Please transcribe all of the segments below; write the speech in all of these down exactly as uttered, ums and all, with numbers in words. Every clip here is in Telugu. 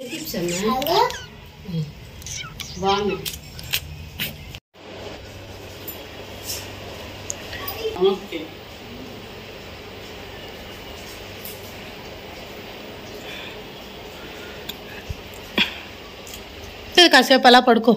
కాసేపు అలా పడుకో.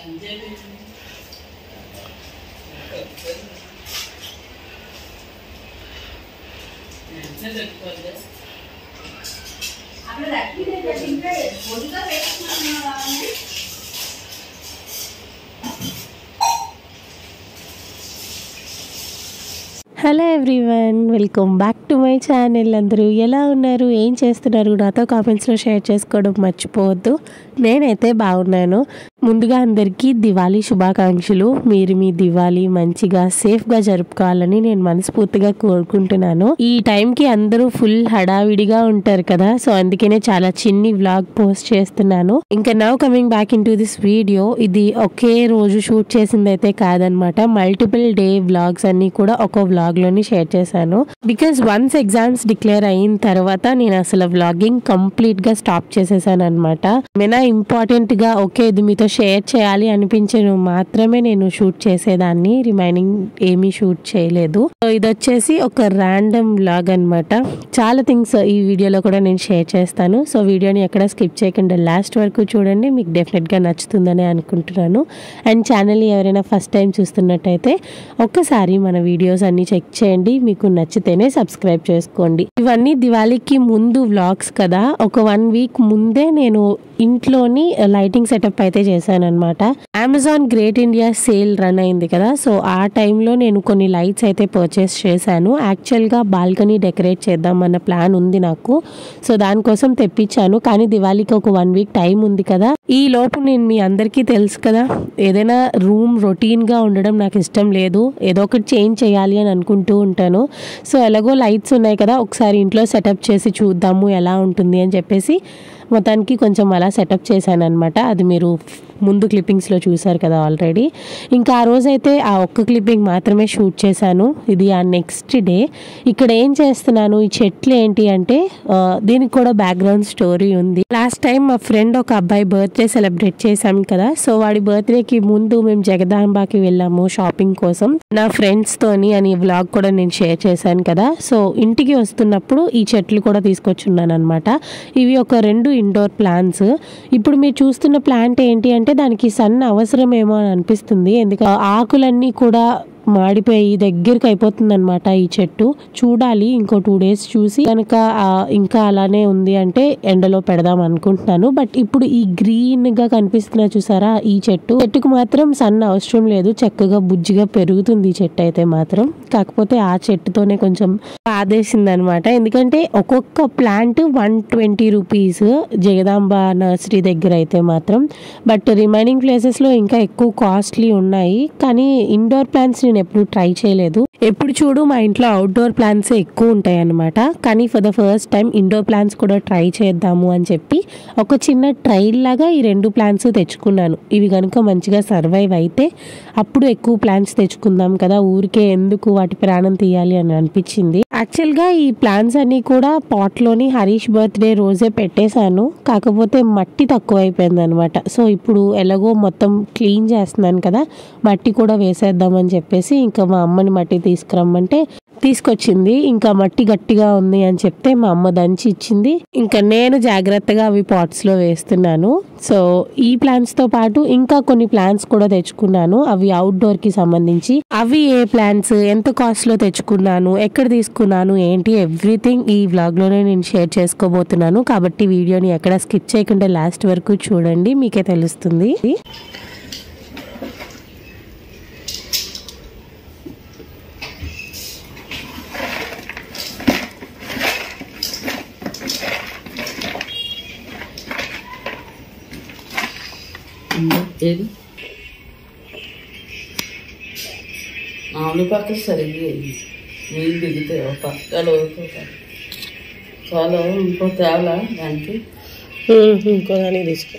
Hello everyone, welcome back to my channel. అందరూ ఎలా ఉన్నారు, ఏం చేస్తున్నారు నాతో కామెంట్స్లో షేర్ చేసుకోవడం మర్చిపోవద్దు. నేనైతే బాగున్నాను. ముందుగా అందరికీ దివాళీ శుభాకాంక్షలు. మీరు మీ దివాళీ మంచిగా సేఫ్గా జరుపుకోవాలని నేను మనస్ఫూర్తిగా కోరుకుంటున్నాను. ఈ టైంకి అందరూ ఫుల్ హడావిడిగా ఉంటారు కదా, సో అందుకనే చాలా చిన్ని వ్లాగ్ పోస్ట్ చేస్తున్నాను. ఇంకా now coming back in to this video. ఇది ఒకే రోజు షూట్ చేసింది అయితే కాదనమాట. మల్టిపుల్ డే వ్లాగ్స్ అన్ని కూడా ఒక వ్లాగ్ లోని షేర్ చేశాను. బికాస్ వన్స్ ఎగ్జామ్స్ డిక్లేర్ అయిన తర్వాత నేను అసలు వ్లాగింగ్ కంప్లీట్ గా స్టాప్ చేసేసాను అనమాట. ఏమైనా ఇంపార్టెంట్ గా ఓకే ఇది మీతో షేర్ చేయాలి అనిపించను మాత్రమే నేను షూట్ చేసేదాన్ని, రిమైనింగ్ ఏమీ షూట్ చేయలేదు. సో ఇది వచ్చేసి ఒక ర్యాండమ్ వ్లాగ్ అనమాట. చాలా థింగ్స్ ఈ వీడియోలో కూడా నేను షేర్ చేస్తాను. సో వీడియోని ఎక్కడ స్కిప్ చేయకుండా లాస్ట్ వరకు చూడండి, మీకు డెఫినెట్ గా నచ్చుతుందని అనుకుంటున్నాను. అండ్ ఛానల్ ఎవరైనా ఫస్ట్ టైం చూస్తున్నట్టయితే ఒక్కసారి మన వీడియోస్ అన్ని చెక్ చేయండి, మీకు నచ్చితేనే సబ్స్క్రైబ్ చేసుకోండి. ఇవన్నీ దివాళీకి ముందు వ్లాగ్స్ కదా. ఒక వన్ వీక్ ముందే నేను ఇంట్లోని లైటింగ్ సెటప్ అయితే చేశాను అనమాట. Amazon great India sale run అయింది కదా, సో ఆ టైంలో నేను కొన్ని లైట్స్ అయితే పర్చేస్ చేశాను. యాక్చువల్ గా బాల్కనీ డెకరేట్ చేద్దాం అన్న ప్లాన్ ఉంది నాకు, సో దానికోసం తెప్పించాను. కానీ దివాళీకి ఒక వన్ వీక్ టైం ఉంది కదా, ఈ లోపు నేను మీ అందరికీ తెలుసు కదా, ఏదైనా రూమ్ రొటీన్ గా ఉండడం నాకు ఇష్టం లేదు. ఏదో ఒకటి చేంజ్ చేయాలి అని అనుకుంటూ ఉంటాను. సో ఎలాగో లైట్స్ ఉన్నాయి కదా, ఒకసారి ఇంట్లో సెటప్ చేసి చూద్దాము ఎలా ఉంటుంది అని చెప్పేసి మొత్తానికి కొంచెం అలా సెటప్ చేశాను అనమాట. అది మీరు ముందు క్లిప్పింగ్స్లో చూసారు కదా ఆల్రెడీ. ఇంకా ఆ రోజైతే ఆ ఒక్క క్లిప్పింగ్ మాత్రమే షూట్ చేశాను. ఇది ఆ నెక్స్ట్ డే. ఇక్కడ ఏం చేస్తున్నాను, ఈ చెట్లు ఏంటి అంటే దీనికి కూడా బ్యాక్గ్రౌండ్ స్టోరీ ఉంది. లాస్ట్ టైం మా ఫ్రెండ్ ఒక అబ్బాయి బర్త్డే సెలబ్రేట్ చేశాం కదా, సో వాడి బర్త్డేకి ముందు మేము జగదాంబాకి వెళ్ళాము షాపింగ్ కోసం నా ఫ్రెండ్స్ తోని అని వ్లాగ్ కూడా నేను షేర్ చేశాను కదా. సో ఇంటికి వస్తున్నప్పుడు ఈ చెట్లు కూడా తీసుకొచ్చున్నాను అనమాట. ఇవి ఒక రెండు ఇండోర్ ప్లాంట్స్. ఇప్పుడు మీరు చూస్తున్న ప్లాంట్ ఏంటి అంటే దానికి సన్ అవసరమేమో అని అనిపిస్తుంది, ఎందుకంటే ఆకులన్నీ కూడా మాడిపోయి దగ్గరికి అయిపోతుంది అనమాట ఈ చెట్టు. చూడాలి ఇంకో టూ డేస్ చూసి కనుక ఇంకా అలానే ఉంది అంటే ఎండలో పెడదాం అనుకుంటున్నాను. బట్ ఇప్పుడు ఈ గ్రీన్ గా కనిపిస్తున్నా చూసారా ఈ చెట్టు, చెట్టుకు మాత్రం సన్ అవసరం లేదు, చక్కగా బుజ్జిగా పెరుగుతుంది ఈ చెట్టు అయితే మాత్రం. కాకపోతే ఆ చెట్టుతోనే కొంచెం ఆదేశింది అనమాట, ఎందుకంటే ఒక్కొక్క plant one twenty rupees Jagadamba nursery దగ్గర అయితే మాత్రం. బట్ రిమైనింగ్ ప్లేసెస్ లో ఇంకా ఎక్కువ కాస్ట్లీ ఉన్నాయి. కానీ ఇండోర్ ప్లాంట్స్ నేను ఎప్పుడు ట్రై చేయలేదు. ఎప్పుడు చూడు మా ఇంట్లో అవుట్డోర్ ప్లాంట్స్ ఎక్కువ ఉంటాయి అనమాట. కానీ for the first time indoor plants కూడా ట్రై చేద్దాము అని చెప్పి ఒక చిన్న ట్రైల్ లాగా ఈ రెండు ప్లాంట్స్ తెచ్చుకున్నాను. ఇవి కనుక మంచిగా సర్వైవ్ అయితే అప్పుడు ఎక్కువ ప్లాంట్స్ తెచ్చుకుందాం కదా, ఊరికే ఎందుకు వాటి ప్రాణం తీయాలి అని అనిపించింది. యాక్చువల్ గా ఈ ప్లాంట్స్ అన్ని కూడా పాట్ లోని హరీష్ బర్త్డే రోజే పెట్టేశాను, కాకపోతే మట్టి తక్కువ అయిపోయింది అనమాట. సో ఇప్పుడు ఎలాగో మొత్తం క్లీన్ చేస్తున్నాను కదా, మట్టి కూడా వేసేద్దామని చెప్పేసి ఇంకా మా అమ్మని మట్టి తీసుకురమ్మంటే తీసుకొచ్చింది. ఇంకా మట్టి గట్టిగా ఉంది అని చెప్తే మా అమ్మ దంచి ఇచ్చింది. ఇంకా నేను జాగ్రత్తగా అవి పాట్స్ లో వేస్తున్నాను. సో ఈ ప్లాంట్స్ తో పాటు ఇంకా కొన్ని ప్లాంట్స్ కూడా తెచ్చుకున్నాను, అవి అవుట్డోర్ కి సంబంధించి. అవి ఏ ప్లాంట్స్, ఎంత కాస్ట్ లో తెచ్చుకున్నాను, ఎక్కడ తీసుకున్నాను ఏంటి, ఎవ్రీథింగ్ ఈ వ్లాగ్ లోనే నేను షేర్ చేసుకోబోతున్నాను. కాబట్టి వీడియోని ఎక్కడ స్కిప్ చేయకుండా లాస్ట్ వరకు చూడండి, మీకే తెలుస్తుంది. ఏది మామూలు పక్క సరిగ్గా నీళ్ళు దిగుతాయి ఒక పక్కలో చాలా ఇంకో తేవలా దానికి ఇంకో దానికి తీసుకో.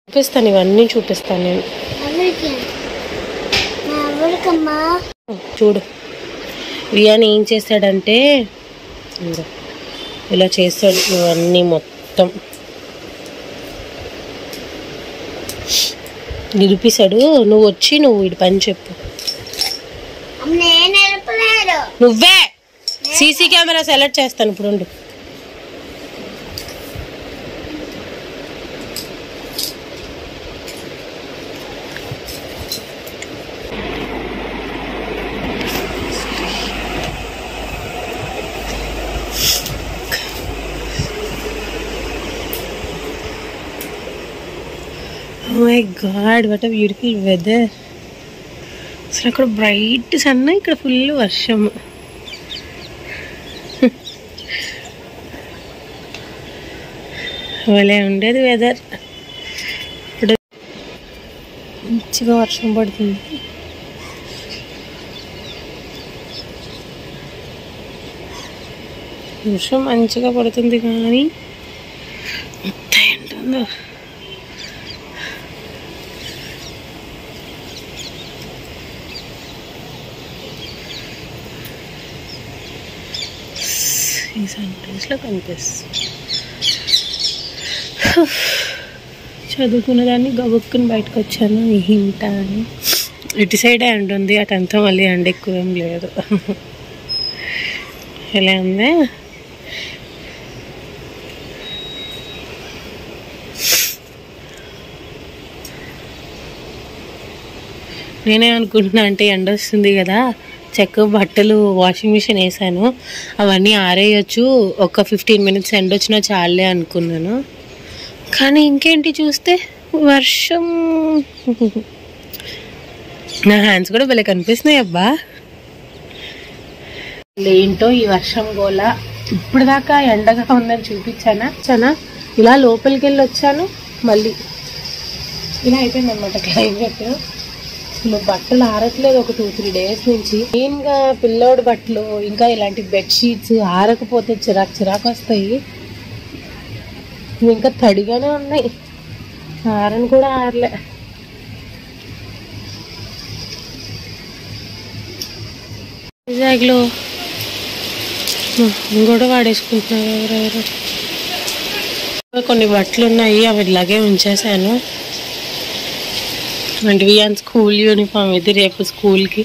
చూపిస్తాను, ఇవన్నీ చూపిస్తాను నేను. చూడు వియాన్ ఏం చేశాడంటే ఇలా చేస్తాడు, ఇవన్నీ మొత్తం నిలిపిస్తాడు. నువ్వు వచ్చి నువ్వు వీడి పని చెప్పు. నువ్వే సీసీ కెమెరా సెలెక్ట్ చేస్తాను ఇప్పుడు ఉండు. Oh my God, what a beautiful weather. అసలు అక్కడ బ్రైట్ సన్, ఇక్కడ ఫుల్ వర్షం. భలే ఉండేది వెదర్. ఇప్పుడు మంచిగా వర్షం పడుతుంది. వర్షం మంచిగా పడుతుంది కానీ ఎంత ఏంటుందో. ఈ సన్ రైజ్లో కనిపిస్తుంది. చదువుకున్న దాన్ని గబుక్కుని బయటకు వచ్చాను ఇంట అని. ఇటు సైడే ఎండ ఉంది, అటంతా మళ్ళీ ఎండ ఎక్కువ ఏం లేదు. ఎలా ఉంది? నేనే అనుకుంటున్నా అంటే ఎండ వస్తుంది కదా, చెక్క బట్టలు వాషింగ్ మిషన్ వేసాను, అవన్నీ ఆరేయచ్చు, ఒక ఫిఫ్టీన్ మినిట్స్ ఎండ వచ్చినా చాలే అనుకున్నాను. కానీ ఇంకేంటి చూస్తే వర్షం. నా హ్యాండ్స్ కూడా భలే కనిపిస్తున్నాయి అబ్బా. ఏంటో ఈ వర్షం గోల. ఇప్పుడు దాకా ఎండగా ఉందని చూపించానా చానా ఇలా లోపలికి వెళ్ళి వచ్చాను, మళ్ళీ ఇలా అయిపోయింది అనమాట క్లైమేట్. అసలు బట్టలు ఆరట్లేదు ఒక టూ త్రీ డేస్ నుంచి. మెయిన్గా పిల్లోడి బట్టలు ఇంకా ఇలాంటి బెడ్షీట్స్ ఆరకపోతే చిరాకు చిరాకు వస్తాయి. ఇంకా తడిగానే ఉన్నాయి, ఆరని కూడా ఆరలే. వైజాగ్లో కూడా వాడేసుకుంటున్నారు ఎవరెవరు. కొన్ని బట్టలు ఉన్నాయి, అవి ఇలాగే ఉంచేసాను. అంటే వియాన్ స్కూల్ యూనిఫామ్ ఇది రేపు స్కూల్కి.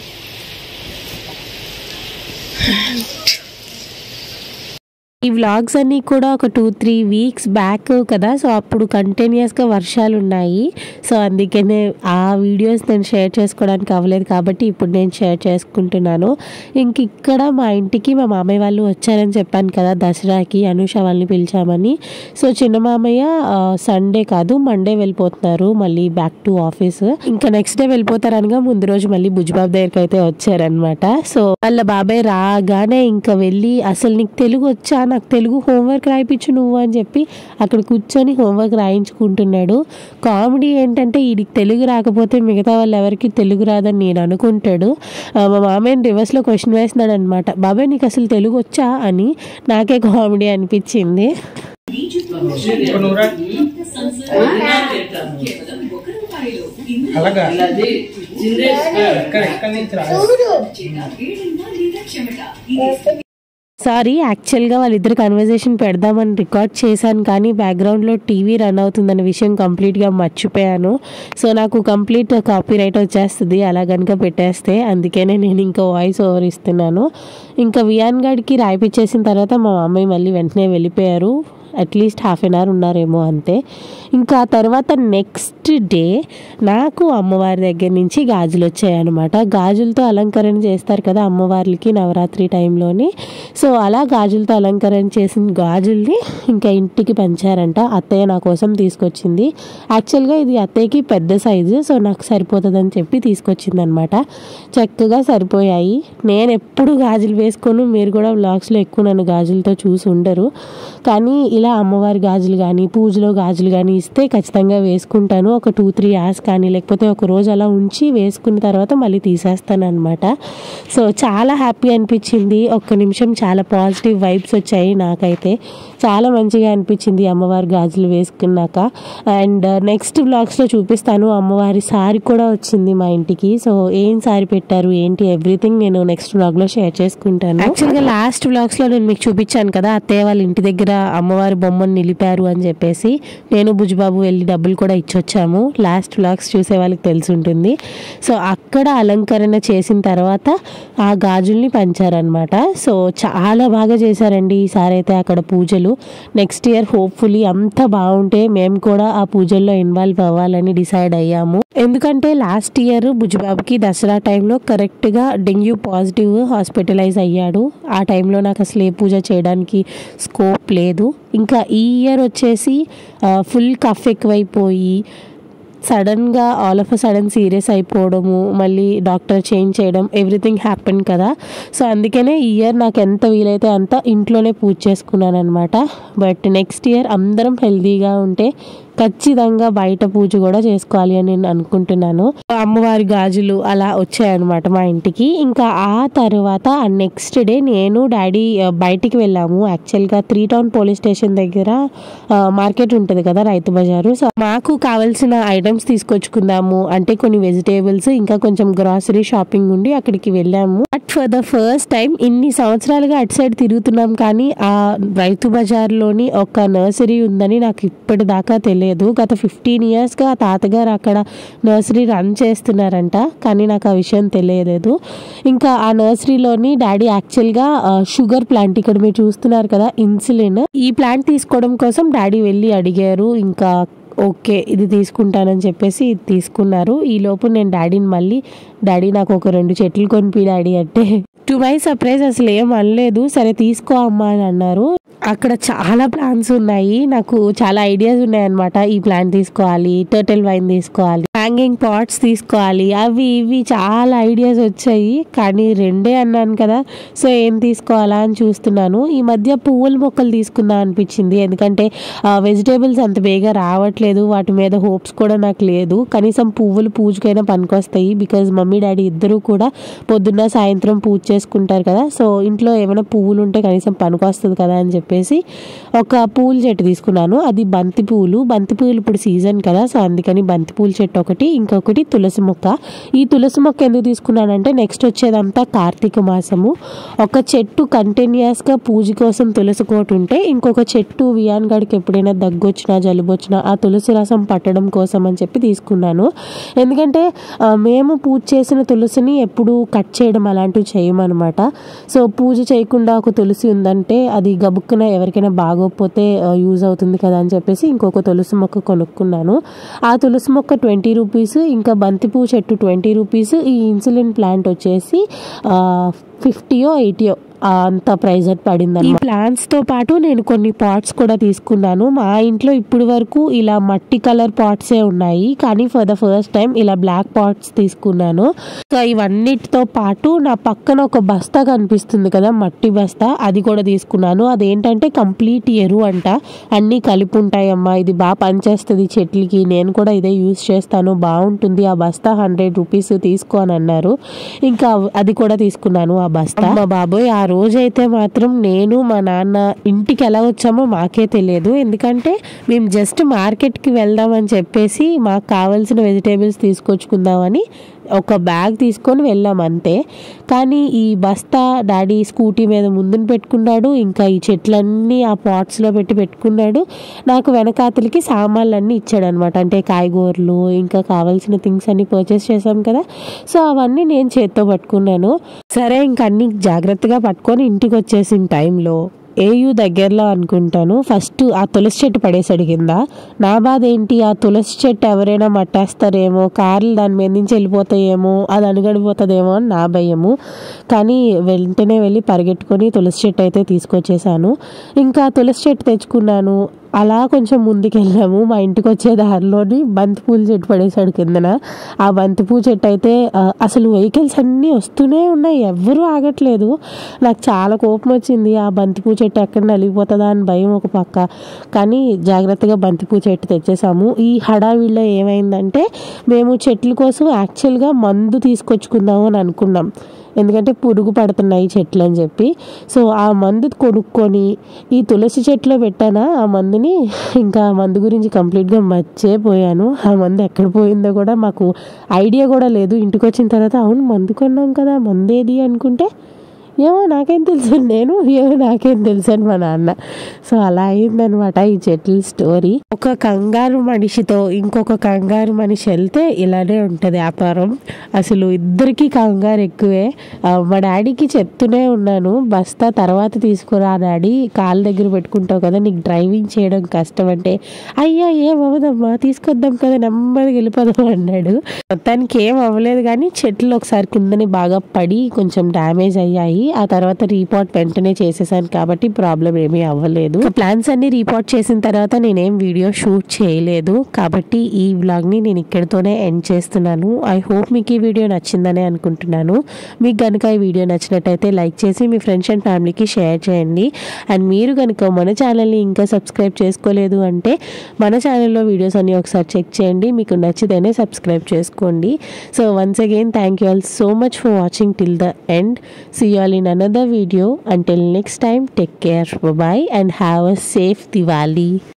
ఈ వ్లాగ్స్ అన్నీ కూడా ఒక టూ త్రీ వీక్స్ బ్యాక్ కదా, సో అప్పుడు కంటిన్యూస్గా వర్షాలు ఉన్నాయి. సో అందుకనే ఆ వీడియోస్ నేను షేర్ చేసుకోవడానికి అవ్వలేదు కాబట్టి ఇప్పుడు నేను షేర్ చేసుకుంటున్నాను. ఇంక ఇక్కడ మా ఇంటికి మా మామయ్య వాళ్ళు వచ్చారని చెప్పాను కదా దసరాకి, అనుష వాళ్ళని పిలిచామని. సో చిన్న మామయ్య సండే కాదు మండే వెళ్ళిపోతున్నారు మళ్ళీ బ్యాక్ టు ఆఫీస్. ఇంకా నెక్స్ట్ డే వెళ్ళిపోతారు అనగా ముందు రోజు మళ్ళీ బుజ్జిబాబు దగ్గరికి అయితే వచ్చారనమాట. సో వాళ్ళ బాబాయ్ రాగానే ఇంకా వెళ్ళి అసలు నీకు తెలుగు వచ్చా, నాకు తెలుగు హోంవర్క్ రాయిపించు నువ్వు అని చెప్పి అక్కడ కూర్చొని హోంవర్క్ రాయించుకుంటున్నాడు. కామెడీ ఏంటంటే వీడికి తెలుగు రాకపోతే మిగతా వాళ్ళు ఎవరికి తెలుగు రాదని నేను అనుకుంటాడు. మా మామయ్యని రివర్స్లో క్వశ్చన్ వేస్తున్నాడు అనమాట, బాబాయ్ నీకు అసలు తెలుగు వచ్చా అని. నాకే కామెడీ అనిపించింది. సారీ, యాక్చువల్గా వాళ్ళిద్దరు కన్వర్జేషన్ పెడదామని రికార్డ్ చేశాను కానీ బ్యాక్గ్రౌండ్లో టీవీ రన్ అవుతుందన్న విషయం కంప్లీట్గా మర్చిపోయాను. సో నాకు కంప్లీట్ కాపీ రైట్ వచ్చేస్తుంది అలా కనుక పెట్టేస్తే, అందుకనే నేను ఇంకా వాయిస్ ఓవర్ ఇస్తున్నాను. ఇంకా వియాన్ గడికి రాయిపించేసిన తర్వాత మా మమ్మీ మళ్ళీ వెంటనే వెళ్ళిపోయారు. అట్లీస్ట్ హాఫ్ అన్ అవర్ ఉన్నారేమో అంతే. ఇంకా తర్వాత నెక్స్ట్ డే నాకు అమ్మవారి దగ్గర నుంచి గాజులు వచ్చాయన్నమాట. గాజులతో అలంకరణ చేస్తారు కదా అమ్మవార్లకి నవరాత్రి టైంలోని. సో అలా గాజులతో అలంకరణ చేసిన గాజుల్ని ఇంకా ఇంటికి పంచారంట. అత్తయ్య నా కోసం తీసుకొచ్చింది. యాక్చువల్గా ఇది అత్తయ్యకి పెద్ద సైజు, సో నాకు సరిపోతుందని చెప్పి తీసుకొచ్చింది అనమాట. చక్కగా సరిపోయాయి. నేను ఎప్పుడు గాజులు వేసుకోను, మీరు కూడా వ్లాగ్స్లో ఎక్కువ నన్ను గాజులతో చూసి ఉండరు. కానీ ఇలా ఒకవేళ అమ్మవారి గాజులు కానీ పూజలో గాజులు కానీ ఇస్తే ఖచ్చితంగా వేసుకుంటాను. ఒక టూ త్రీ అవర్స్ కానీ లేకపోతే ఒక రోజు అలా ఉంచి వేసుకున్న తర్వాత మళ్ళీ తీసేస్తాను అనమాట. సో చాలా హ్యాపీ అనిపించింది. ఒక్క నిమిషం చాలా పాజిటివ్ వైబ్స్ వచ్చాయి నాకైతే. చాలా మంచిగా అనిపించింది అమ్మవారి గాజులు వేసుకున్నాక. అండ్ నెక్స్ట్ బ్లాగ్స్లో చూపిస్తాను. అమ్మవారి సారీ కూడా వచ్చింది మా ఇంటికి. సో ఏం సారీ పెట్టారు ఏంటి ఎవ్రీథింగ్ నేను నెక్స్ట్ బ్లాగ్లో షేర్ చేసుకుంటాను. యాక్చువల్గా లాస్ట్ బ్లాగ్స్లో నేను మీకు చూపించాను కదా, అత్తయ్య వాళ్ళ ఇంటి దగ్గర అమ్మవారి బొమ్మను నిలిపారు అని చెప్పేసి. నేను బుజ్జిబాబు వెళ్ళి డబ్బులు కూడా ఇచ్చొచ్చాము. లాస్ట్ బ్లాగ్స్ చూసే వాళ్ళకి తెలిసి ఉంటుంది. సో అక్కడ అలంకరణ చేసిన తర్వాత ఆ గాజుల్ని పంచారనమాట. సో చాలా బాగా చేశారండి ఈసారి అయితే అక్కడ పూజలు. నెక్స్ట్ ఇయర్ హోప్ఫుల్లీ అంత బాగుంటే మేము కూడా ఆ పూజల్లో ఇన్వాల్వ్ అవ్వాలని డిసైడ్ అయ్యాము. ఎందుకంటే లాస్ట్ ఇయర్ బుజ్జిబాబుకి దసరా టైంలో కరెక్ట్గా డెంగ్యూ పాజిటివ్ హాస్పిటలైజ్ అయ్యాడు. ఆ టైంలో నాకు అసలు ఏ పూజ చేయడానికి స్కోప్ లేదు. ఇంకా ఈ ఇయర్ వచ్చేసి ఫుల్ కఫ్ ఎక్కువైపోయి సడన్గా all of a sudden serious అయిపోవడము, మళ్ళీ డాక్టర్ చేంజ్ చేయడం, ఎవ్రీథింగ్ హ్యాపెన్ కదా. సో అందుకనే ఈ ఇయర్ నాకు ఎంత వీలైతే అంత ఇంట్లోనే పూజ చేసుకున్నాను అనమాట. బట్ నెక్స్ట్ ఇయర్ అందరం హెల్తీగా ఉంటే ఖచ్చితంగా బయట పూజ కూడా చేసుకోవాలి అని నేను అనుకుంటున్నాను. అమ్మవారి గాజులు అలా వచ్చాయన్నమాట మా ఇంటికి. ఇంకా ఆ తర్వాత నెక్స్ట్ డే నేను డాడీ బయటికి వెళ్ళాము. యాక్చువల్గా త్రీ టౌన్ పోలీస్ స్టేషన్ దగ్గర మార్కెట్ ఉంటుంది కదా, రైతు బజారు. సో మాకు కావాల్సిన ఐటమ్స్ తీసుకొచ్చుకుందాము అంటే కొన్ని వెజిటేబుల్స్ ఇంకా కొంచెం గ్రాసరీ షాపింగ్ ఉండి అక్కడికి వెళ్ళాము. But for the first time ఇన్ని సంవత్సరాలుగా అటు సైడ్ తిరుగుతున్నాం కానీ ఆ రైతు బజార్లోని ఒక నర్సరీ ఉందని నాకు ఇప్పటిదాకా తెలియదు. గత ఫిఫ్టీన్ ఇయర్స్గా తాతగారు అక్కడ నర్సరీ రన్ చేస్తున్నారంట, కానీ నాకు ఆ విషయం తెలియలేదు. ఇంకా ఆ నర్సరీలోని డాడీ యాక్చువల్గా షుగర్ ప్లాంట్, ఇక్కడ మీరు చూస్తున్నారు కదా ఇన్సులిన్, ఈ ప్లాంట్ తీసుకోవడం కోసం డాడీ వెళ్ళి అడిగారు. ఇంకా ఓకే ఇది తీసుకుంటానని చెప్పేసి ఇది తీసుకున్నారు. ఈ లోపు నేను డాడీని మళ్ళీ డాడీ నాకు ఒక రెండు చెట్లు కొనిపి డాడీ అంటే టు మై సర్ప్రైజ్ అసలు ఏం అనలేదు. సరే తీసుకో అమ్మా అని అన్నారు. అక్కడ చాలా ప్లాంట్స్ ఉన్నాయి. నాకు చాలా ఐడియాస్ ఉన్నాయి అనమాట. ఈ ప్లాంట్ తీసుకోవాలి, టర్టిల్ వైన్ తీసుకోవాలి, హ్యాంగింగ్ పాట్స్ తీసుకోవాలి, అవి ఇవి చాలా ఐడియాస్ వచ్చాయి. కానీ రెండే అన్నాను కదా, సో ఏం తీసుకోవాలా అని చూస్తున్నాను. ఈ మధ్య పువ్వుల మొక్కలు తీసుకుందాం అనిపించింది. ఎందుకంటే వెజిటేబుల్స్ అంత బేగా రావట్లేదు, వాటి మీద హోప్స్ కూడా నాకు లేదు. కనీసం పువ్వులు పూజకైనా పనికొస్తాయి. బికాజ్ మమ్మీ డాడీ ఇద్దరు కూడా పొద్దున్న సాయంత్రం పూజ చేసుకుంటారు కదా. సో ఇంట్లో ఏమైనా పువ్వులు ఉంటే కనీసం పనికొస్తుంది కదా అని చెప్పేసి ఒక పూల చెట్టు తీసుకున్నాను. అది బంతి పువ్వులు. బంతి పువ్వులు ఇప్పుడు సీజన్ కదా, సో అందుకని బంతి పూల చెట్టు ఒకటి, ఇంకొకటి తులసి మొక్క. ఈ తులసి మొక్క ఎందుకు తీసుకున్నానంటే నెక్స్ట్ వచ్చేదంతా కార్తీక మాసము. ఒక చెట్టు కంటిన్యూస్గా పూజ కోసం తులసి కోట ఉంటే ఇంకొక చెట్టు వియాన్ గడికి ఎప్పుడైనా దగ్గు వచ్చినా జలుబు వచ్చినా ఆ తులసి రసం పట్టడం కోసం అని చెప్పి తీసుకున్నాను. ఎందుకంటే మేము పూజ చేసిన తులసిని ఎప్పుడు కట్ చేయడం అలాంటివి చేయమన్నమాట. సో పూజ చేయకుండా ఒక తులసి ఉందంటే అది గబుక్కున ఎవరికైనా బాగోకపోతే యూజ్ అవుతుంది కదా అని చెప్పేసి ఇంకొక తులసి మొక్క కొనుక్కున్నాను. ఆ తులసి మొక్క ట్వంటీ రూపీస్, ఇంకా బంతిపూ చెట్టు ట్వంటీ రూపీస్, ఈ ఇన్సులిన్ ప్లాంట్ వచ్చేసి ఫిఫ్టీయో ఎయిటీయో అంత ప్రైజ్ పడింది. ఈ ప్లాంట్స్ తో పాటు నేను కొన్ని పాట్స్ కూడా తీసుకున్నాను. మా ఇంట్లో ఇప్పుడు వరకు ఇలా మట్టి కలర్ పాట్సే ఉన్నాయి, కానీ ఫర్ ద ఫస్ట్ టైం ఇలా బ్లాక్ పాట్స్ తీసుకున్నాను. సో ఇవన్నిటితో పాటు నా పక్కన ఒక బస్తా కనిపిస్తుంది కదా, మట్టి బస్తా, అది కూడా తీసుకున్నాను. అదేంటంటే కంప్లీట్ ఎరువు అంట, అన్నీ కలిపి ఉంటాయమ్మా, ఇది బాగా పనిచేస్తుంది చెట్లకి, నేను కూడా ఇదే యూజ్ చేస్తాను, బాగుంటుంది, ఆ బస్తా హండ్రెడ్ రూపీస్ తీసుకో అని అన్నారు. ఇంకా అది కూడా తీసుకున్నాను ఆ బస్తా. మా బాబోయ్ ఆ రోజైతే మాత్రం నేను మా నాన్న ఇంటికి ఎలా వచ్చామో మాకే తెలియదు. ఎందుకంటే మేము జస్ట్ మార్కెట్కి వెళ్దామని చెప్పేసి మాకు కావాల్సిన వెజిటేబుల్స్ తీసుకొచ్చుకుందామని ఒక బ్యాగ్ తీసుకొని వెళ్ళాం అంతే. కానీ ఈ బస్తా డాడీ స్కూటీ మీద ముందున పెట్టుకున్నాడు, ఇంకా ఈ చెట్లన్నీ ఆ పాట్స్లో పెట్టి పెట్టుకున్నాడు. నాకు వెనకాతలకి సామాన్లన్నీ ఇచ్చాడు అనమాట. అంటే కాయగూరలు ఇంకా కావాల్సిన థింగ్స్ అన్ని పర్చేస్ చేసాం కదా, సో అవన్నీ నేను చేత్తో పట్టుకున్నాను. సరే ఇంక అన్ని జాగ్రత్తగా పట్టుకొని ఇంటికి వచ్చేసిన టైంలో ఏయూ దగ్గరలో అనుకుంటాను ఫస్ట్ ఆ తులసి చెట్టు పడేసాడు కింద. నా బాధ ఏంటి, ఆ తులసి చెట్టు ఎవరైనా మట్టేస్తారేమో, కార్లు దాని మీద నుంచి వెళ్ళిపోతాయేమో, అది అణగడిపోతుందేమో అని నా భయము. కానీ వెంటనే వెళ్ళి పరిగెట్టుకొని తులసి చెట్టు అయితే తీసుకొచ్చేసాను. ఇంకా తులసి చెట్టు తెచ్చుకున్నాను. అలా కొంచెం ముందుకు వెళ్ళాము. మా ఇంటికి వచ్చే దారిలోని బంతిపూల చెట్టు పడేసాడు కిందన. ఆ బంతిపూ చెట్టు అయితే అసలు వెహికల్స్ అన్నీ వస్తూనే ఉన్నాయి, ఎవ్వరూ ఆగట్లేదు. నాకు చాలా కోపం వచ్చింది. ఆ బంతిపూ చెట్టు ఎక్కడ నలిగిపోతుందా అని భయం ఒక పక్క. కానీ జాగ్రత్తగా బంతిపూ చెట్టు తెచ్చేసాము. ఈ హడావిడిలో ఏమైందంటే మేము చెట్ల కోసం యాక్చువల్గా మందు తీసుకొచ్చుకుందాము అని అనుకున్నాం, ఎందుకంటే పురుగు పడుతున్నాయి చెట్లు అని చెప్పి. సో ఆ మందు కొనుక్కొని ఈ తులసి చెట్టులో పెట్టానా ఆ మందుని. ఇంకా ఆ మందు గురించి కంప్లీట్గా మర్చిపోయాను. ఆ మందు ఎక్కడ పోయిందో కూడా మాకు ఐడియా కూడా లేదు. ఇంటికి వచ్చిన తర్వాత అవును మందు కొన్నాం కదా, మందేది అనుకుంటే ఏమో నాకేం తెలుసు, నేను ఏమో నాకేం తెలుసు అని మా నాన్న. సో అలా అయిందనమాట ఈ చెట్ల స్టోరీ. ఒక కంగారు మనిషితో ఇంకొక కంగారు మనిషి వెళ్తే ఇలానే ఉంటుంది వ్యాపారం. అసలు ఇద్దరికి కంగారు ఎక్కువే. మా డాడీకి చెప్తూనే ఉన్నాను, బస్తా తర్వాత తీసుకురా డాడీ, కాళ్ళ దగ్గర పెట్టుకుంటావు కదా, నీకు డ్రైవింగ్ చేయడం కష్టం అంటే, అయ్యా ఏం అవ్వదమ్మా తీసుకొద్దాం కదా, నెమ్మదిగా వెళ్ళిపోదాం అన్నాడు. మొత్తానికి ఏం అవ్వలేదు, కానీ చెట్లు ఒకసారి కిందని బాగా పడి కొంచెం డ్యామేజ్ అయ్యాయి. ఆ తర్వాత రీపోర్ట్ వెంటనే చేసేసాను కాబట్టి ప్రాబ్లం ఏమీ అవ్వలేదు. ప్లాన్స్ అన్ని రీపోర్ట్ చేసిన తర్వాత నేనేం వీడియో షూట్ చేయలేదు కాబట్టి ఈ వ్లాగ్ని నేను ఇక్కడితోనే ఎండ్ చేస్తున్నాను. ఐ హోప్ మీకు ఈ వీడియో నచ్చిందనే అనుకుంటున్నాను. మీకు కనుక ఈ వీడియో నచ్చినట్టయితే లైక్ చేసి మీ ఫ్రెండ్స్ అండ్ ఫ్యామిలీకి షేర్ చేయండి. అండ్ మీరు కనుక మన ఛానల్ని ఇంకా సబ్స్క్రైబ్ చేసుకోలేదు అంటే మన ఛానల్లో వీడియోస్ అన్ని ఒకసారి చెక్ చేయండి, మీకు నచ్చితేనే సబ్స్క్రైబ్ చేసుకోండి. So once again thank you all so much for watching till the end. See you all in another video. Until next time, take care, bye bye, and have a safe Diwali.